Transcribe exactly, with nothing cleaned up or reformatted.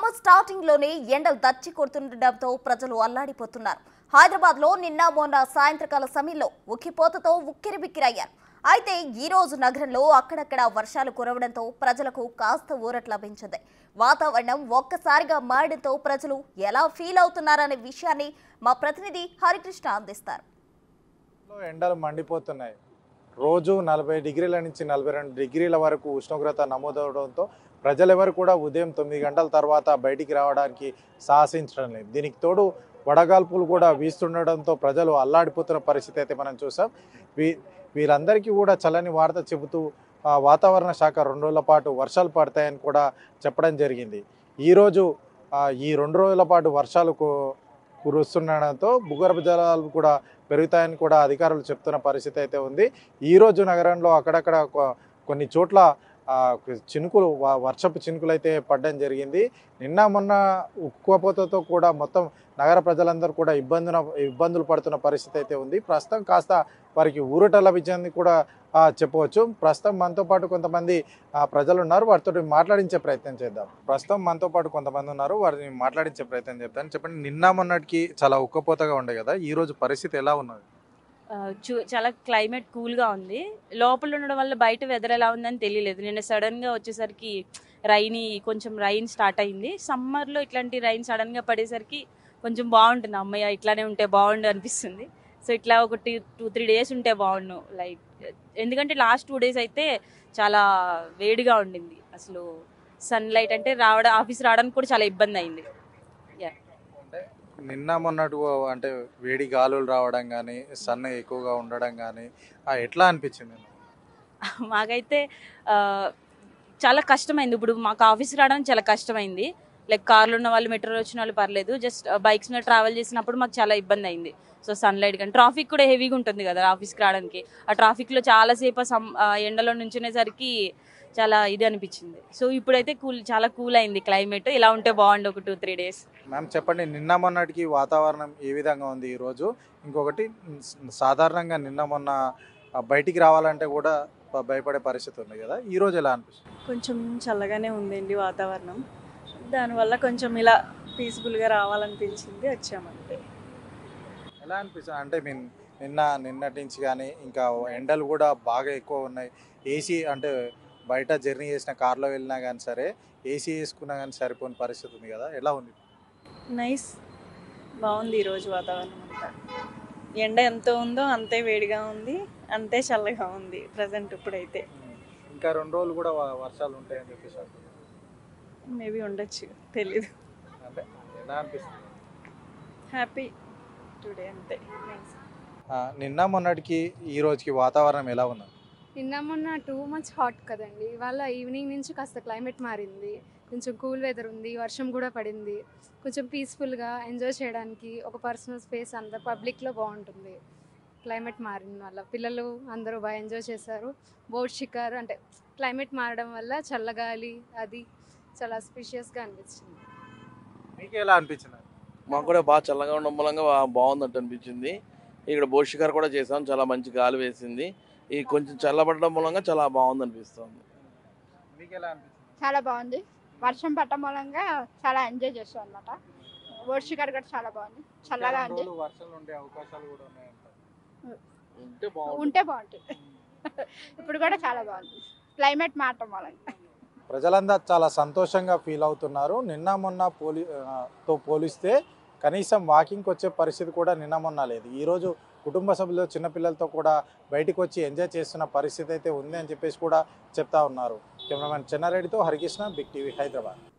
Summer starting లోనే ఎండలు దచ్చి కొడుతుండటంతో ప్రజలు అల్లాడిపోతున్నారు. హైదరాబాద్ లో నిన్న మొన్న సాయంత్రకాల సమయంలో ఉక్కిపోతతో ఉక్కిరిబిక్కిరయ్యారు. అయితే ఈ రోజు నగరంలో అక్కడక్కడ వర్షాలు కురవడంతో ప్రజలకు కాస్త ఊరట లభించింది. వాతావరణం ఒక్కసారిగా మారడంతో ప్రజలు ఎలా ఫీల్ అవుతున్నారనే విషయాన్ని మా ప్రతినిధి హరికృష్ణ అందిస్తారు. ఎండలు మండిపోతున్నాయి. రోజు నలభై డిగ్రీల నుంచి నలభై రెండు డిగ్రీల వరకు ఉష్ణోగ్రత నమోదవడంతో ప్రజలెవరు కూడా ఉదయం తొమ్మిది గంటల తర్వాత బయటికి రావడానికి సాహసించడం లేదు. దీనికి తోడు వడగాల్పులు కూడా వీస్తుండడంతో ప్రజలు అల్లాడిపోతున్న పరిస్థితి అయితే మనం చూసాం. వీ వీరందరికీ కూడా చల్లని వార్త చెబుతూ వాతావరణ శాఖ రెండు రోజుల పాటు వర్షాలు పడతాయని కూడా చెప్పడం జరిగింది. ఈరోజు ఈ రెండు రోజుల పాటు వర్షాలు కురుస్తుండడంతో భూగర్భ జలాలు కూడా పెరుగుతాయని కూడా అధికారులు చెప్తున్న పరిస్థితి అయితే ఉంది. ఈరోజు నగరంలో అక్కడక్కడ కొన్ని చోట్ల చినుకులు వర్షపు చినుకులు అయితే పడడం జరిగింది. నిన్న మొన్న ఉక్కపోతతో కూడా మొత్తం నగర ప్రజలందరూ కూడా ఇబ్బందున ఇబ్బందులు పడుతున్న పరిస్థితి అయితే ఉంది. ప్రస్తుతం కాస్త వారికి ఊరట లభించింది కూడా చెప్పవచ్చు. ప్రస్తుతం మనతో పాటు కొంతమంది ప్రజలు ఉన్నారు, వారితో మాట్లాడించే ప్రయత్నం చేద్దాం. ప్రస్తుతం మనతో పాటు కొంతమంది ఉన్నారు, వారిని మాట్లాడించే ప్రయత్నం చేద్దాం. చెప్పండి, నిన్న మొన్నటికి చాలా ఉక్కపోతగా ఉండే కదా, ఈ రోజు పరిస్థితి ఎలా ఉన్నది? చూ చాలా క్లైమేట్ కూల్గా ఉంది. లోపల ఉండడం వల్ల బయట వెదర్ ఎలా ఉందని తెలియలేదు. నిన్న సడన్గా వచ్చేసరికి రైనీ కొంచెం రైన్ స్టార్ట్ అయింది. సమ్మర్లో ఇట్లాంటి రైన్ సడన్గా పడేసరికి కొంచెం బాగుంటుంది. అమ్మయ్య ఇట్లానే ఉంటే బాగుండు అనిపిస్తుంది. సో ఇట్లా ఒక టూ టూ త్రీ డేస్ ఉంటే బాగుండు. లైక్ ఎందుకంటే లాస్ట్ టూ డేస్ అయితే చాలా వేడిగా ఉండింది. అసలు సన్ లైట్ అంటే రావడం ఆఫీస్ రావడానికి కూడా చాలా ఇబ్బంది అయింది. నిన్న మొన్నటి అంటే వేడి గాలులు రావడం కానీ సన్ ఎక్కువగా ఉండడం కానీ ఎట్లా అనిపించింది? మాకైతే చాలా కష్టమైంది. ఇప్పుడు మాకు ఆఫీస్ రావడానికి చాలా కష్టమైంది. లైక్ కార్లు ఉన్న వాళ్ళు, మెట్రోలో వచ్చిన వాళ్ళు పర్లేదు, జస్ట్ బైక్స్ మీద ట్రావెల్ చేసినప్పుడు మాకు చాలా ఇబ్బంది అయింది. సో సన్ లైట్ కానీ ట్రాఫిక్ కూడా హెవీగా ఉంటుంది కదా ఆఫీస్కి రావడానికి. ఆ ట్రాఫిక్లో చాలాసేపు సమ్ ఎండలో నుంచునేసరికి చాలా ఇది అనిపించింది. సో ఇప్పుడైతే కూల్ చాలా కూల్ అయింది క్లైమేట్. ఇలా ఉంటే బాగుండు ఒక టూ త్రీ డేస్. మ్యామ్ చెప్పండి, నిన్న మొన్నటికి వాతావరణం ఏ విధంగా ఉంది ఈరోజు? ఇంకొకటి, సాధారణంగా నిన్న మొన్న బయటికి రావాలంటే కూడా భయపడే పరిస్థితి ఉంది కదా, ఈరోజు ఎలా అనిపిస్తుంది? కొంచెం చల్లగానే ఉందండి వాతావరణం. దానివల్ల కొంచెం ఇలా పీస్ఫుల్గా రావాలనిపించింది, వచ్చామంటే. ఎలా అనిపిస్తుంది అంటే మీన్ నిన్న నిన్నటి నుంచి కానీ ఇంకా ఎండలు కూడా బాగా ఎక్కువ ఉన్నాయి. ఏసీ అంటే బయట జర్నీ చేసిన కార్లో వెళ్ళినా కానీ సరే ఏసీ వేసుకున్నా కానీ సరిపోని పరిస్థితి ఉంది కదా, ఎలా ఉంది? నైస్, బాగుంది ఈరోజు వాతావరణం అంతా. ఎండ ఎంత ఉందో అంతే వేడిగా ఉంది, అంతే చల్లగా ఉంది ప్రజెంట్ ఇప్పుడైతే. ఇంకా రెండు రోజులు కూడా వర్షాలు ఉంటాయని చెప్పేసి అంటున్నారు. మేబీ ఉండొచ్చు, తెలీదు. అంటే ఎలా అనిపిస్తుంది? హ్యాపీ టుడే అంతే. నిన్న మొన్నటికి ఈ రోజుకి వాతావరణం ఎలా ఉన్నది? నిన్న మొన్న టూ మచ్ హాట్ కదండి. ఇవాళ ఈవినింగ్ నుంచి కాస్త క్లైమేట్ మారింది, కొంచెం కూల్ వెదర్ ఉంది, వర్షం కూడా పడింది. కొంచెం పీస్ఫుల్గా ఎంజాయ్ చేయడానికి ఒక పర్సనల్ స్పేస్ అంతా పబ్లిక్లో బాగుంటుంది. క్లైమేట్ మారింది వల్ల పిల్లలు అందరూ బాగా ఎంజాయ్ చేశారు. బోట్ షికారు అంటే క్లైమేట్ మారడం వల్ల చల్లగాలి అది చాలా స్పెషియస్గా అనిపించింది. మీకు ఎలా అనిపించింది? మాకు కూడా బాగా చల్లగా ఉండడం మూలంగా బాగుందంట అనిపించింది. ఇక్కడ బోట్ షికారు కూడా చేసాం, చాలా మంచి గాలి వేసింది. ఈ కొంచెం చల్లబడడం మూలంగా చాలా బాగుంది అనిపిస్తుంది. మీకు ఎలా అనిపిస్తుంది? చాలా బాగుంది. వర్షం పట్టడం మూలంగా చాలా ఎంజాయ్ చేస్తాం అనమాట. బోట్ షికారు కూడా చాలా బాగుంది, చల్లగా ఉంది. వర్షాలు ఉండే అవకాశాలు కూడా ఉన్నాయంట. ఉంటే బాగుంటుంది. ఇప్పుడు కూడా చాలా బాగుంది క్లైమేట్ మారటం మూలంగా. ప్రజలందరూ చాలా సంతోషంగా ఫీల్ అవుతున్నారు. నిన్న మొన్న పోలి తో పోలిస్తే కనీసం వాకింగ్కి వచ్చే పరిస్థితి కూడా నిన్న మొన్న లేదు. ఈరోజు కుటుంబ సభ్యులు చిన్నపిల్లలతో కూడా బయటకు వచ్చి ఎంజాయ్ చేస్తున్న పరిస్థితి అయితే ఉంది అని చెప్పేసి కూడా చెప్తా ఉన్నారు. కెమెరామెన్ చెన్నారెడ్డితో హరికృష్ణ, బిగ్ టీవీ, హైదరాబాద్.